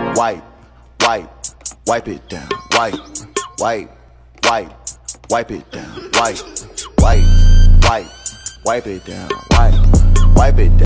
wipe, wipe, wipe it down, wipe, wipe, wipe, wipe it down, wipe, wipe, wipe, wipe it down, wipe it down.